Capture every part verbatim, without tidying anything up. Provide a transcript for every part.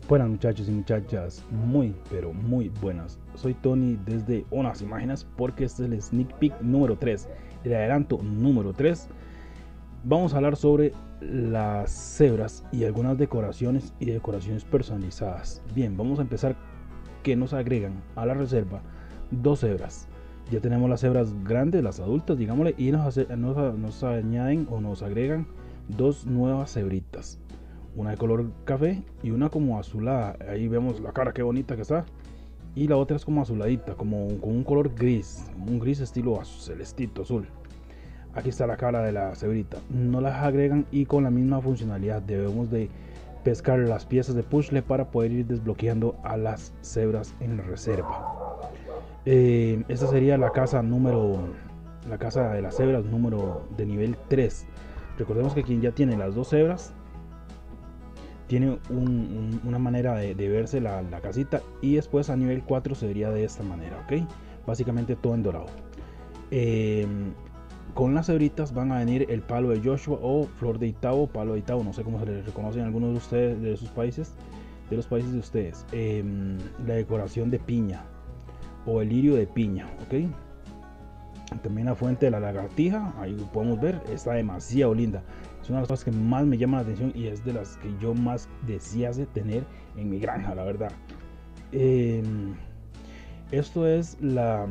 Buenas muchachos y muchachas, muy pero muy buenas. Soy Tony desde Unas Imágenes porque este es el sneak peek número tres, el adelanto número tres. Vamos a hablar sobre las cebras y algunas decoraciones y decoraciones personalizadas. Bien, vamos a empezar que nos agregan a la reserva dos cebras. Ya tenemos las cebras grandes, las adultas, digámosle, y nos, hace, nos, nos añaden o nos agregan dos nuevas cebritas. Una de color café y una como azulada. Ahí vemos la cara, qué bonita que está. Y la otra es como azuladita, como con un color gris, un gris estilo celestito, azul. Aquí está la cara de la cebrita. No las agregan y con la misma funcionalidad debemos de pescar las piezas de puzzle para poder ir desbloqueando a las cebras en la reserva. Eh, esta sería la casa número, la casa de las cebras número de nivel tres. Recordemos que quien ya tiene las dos cebras tiene un, un, una manera de, de verse la, la casita, y después a nivel cuatro se vería de esta manera, ok, básicamente todo en dorado. Eh, con las cebritas van a venir el palo de Joshua o flor de Itabo, palo de Itabo, no sé cómo se les reconoce en algunos de ustedes, de sus países, de los países de ustedes. Eh, la decoración de piña o el lirio de piña, ok. También la fuente de la lagartija, ahí lo podemos ver, está demasiado linda. Es una de las cosas que más me llama la atención y es de las que yo más desease tener en mi granja, la verdad. Eh, esto es la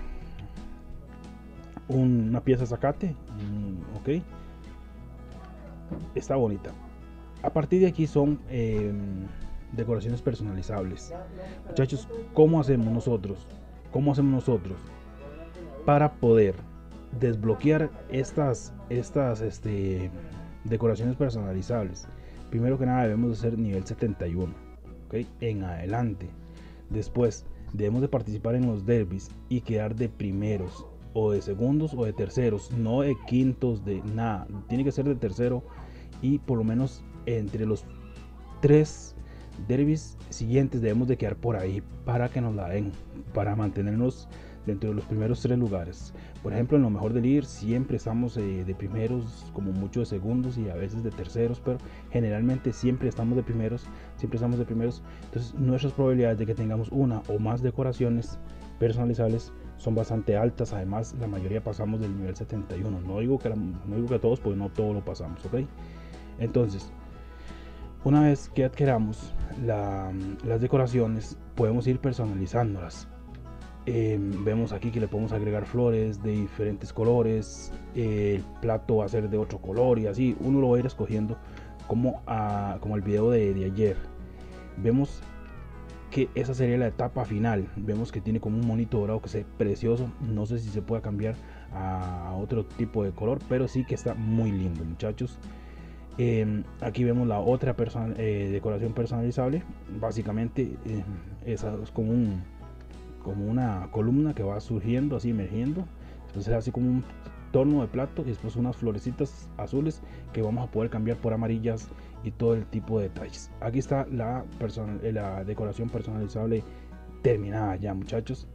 una pieza zacate, ok, está bonita. A partir de aquí son eh, decoraciones personalizables. Muchachos, ¿cómo hacemos nosotros? ¿Cómo hacemos nosotros para poder desbloquear estas, estas este, decoraciones personalizables? Primero que nada debemos de ser nivel setenta y uno, ¿okay? En adelante. Después debemos de participar en los derbis y quedar de primeros o de segundos o de terceros, no de quintos, de nada, tiene que ser de tercero y por lo menos entre los tres derbis siguientes debemos de quedar por ahí para que nos la den, para mantenernos dentro de los primeros tres lugares. Por ejemplo, en lo mejor del ir siempre estamos eh, de primeros, como mucho de segundos y a veces de terceros, pero generalmente siempre estamos de primeros, siempre estamos de primeros. Entonces nuestras probabilidades de que tengamos una o más decoraciones personalizables son bastante altas. Además, la mayoría pasamos del nivel setenta y uno. No digo que, la, no digo que todos, porque no todos lo pasamos, ¿ok? Entonces, una vez que adquiramos la, las decoraciones, podemos ir personalizándolas. Eh, vemos aquí que le podemos agregar flores de diferentes colores, eh, el plato va a ser de otro color y así uno lo va a ir escogiendo como, a, como el video de, de ayer. Vemos que esa sería la etapa final. Vemos que tiene como un monito dorado que se ve precioso. No sé si se puede cambiar a otro tipo de color, pero sí que está muy lindo, muchachos. Eh, aquí vemos la otra persona, eh, decoración personalizable. Básicamente eh, esa es como un como una columna que va surgiendo así, emergiendo. Entonces así como un torno de plato y después unas florecitas azules que vamos a poder cambiar por amarillas y todo el tipo de detalles. Aquí está la, person la decoración personalizable terminada ya, muchachos.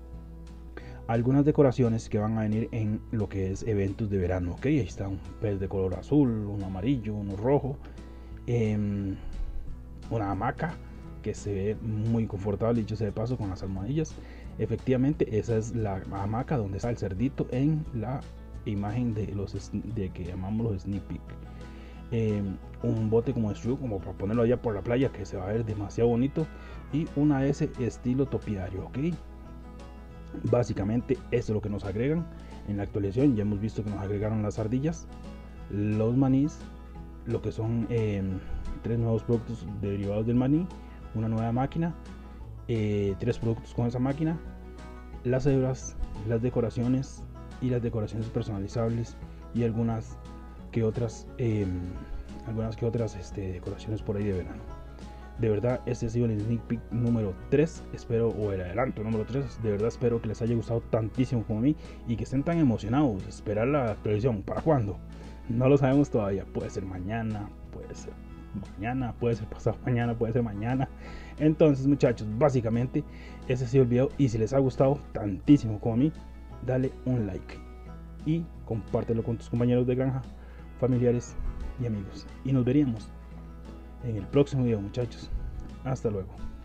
Algunas decoraciones que van a venir en lo que es eventos de verano, ok, ahí está un pez de color azul, un amarillo, uno rojo, eh, una hamaca que se ve muy confortable, dicho sea de paso, con las almohadillas. Efectivamente, esa es la hamaca donde está el cerdito en la imagen de los de que llamamos los sneak peek. Eh, un bote como Stru, como para ponerlo allá por la playa, que se va a ver demasiado bonito, y una S estilo topiario, ok. Básicamente esto es lo que nos agregan en la actualización. Ya hemos visto que nos agregaron las ardillas, los manís, lo que son eh, tres nuevos productos derivados del maní, una nueva máquina, eh, tres productos con esa máquina, las cebras, las decoraciones y las decoraciones personalizables y algunas que otras eh, algunas que otras este, decoraciones por ahí de verano. De verdad, este ha sido el sneak peek número tres, espero, o el adelanto número tres. De verdad espero que les haya gustado tantísimo como a mí y que estén tan emocionados. Esperar la actualización, ¿para cuándo? No lo sabemos todavía, puede ser mañana, puede ser mañana, puede ser pasado mañana, puede ser mañana. Entonces, muchachos, básicamente ese ha sido el video, y si les ha gustado tantísimo como a mí, dale un like y compártelo con tus compañeros de granja, familiares y amigos, y nos veríamos en el próximo video, muchachos. Hasta luego.